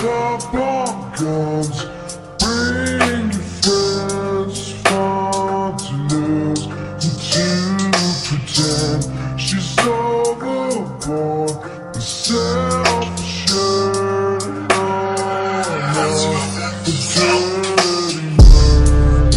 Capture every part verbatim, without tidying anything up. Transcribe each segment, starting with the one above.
up on guns, bring your friends, fun to lose, and to pretend she's overboard, the self-assured, the dirty word.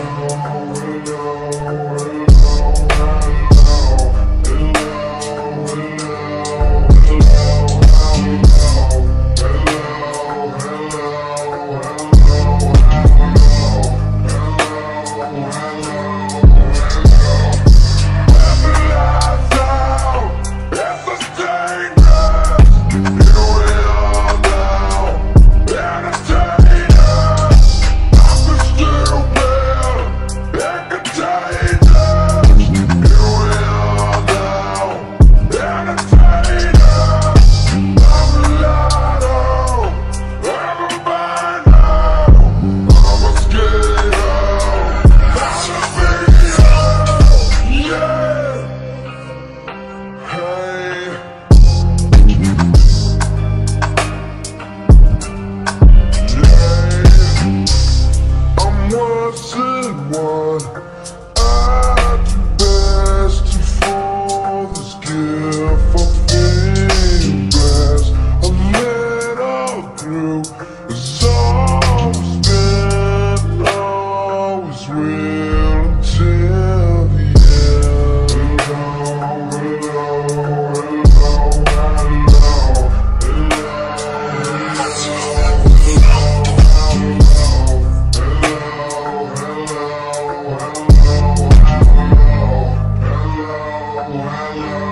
What I do best to fall this gift of being blessed. A little crew is always been, always will until the end. Hello, hello, hello, hello, hello.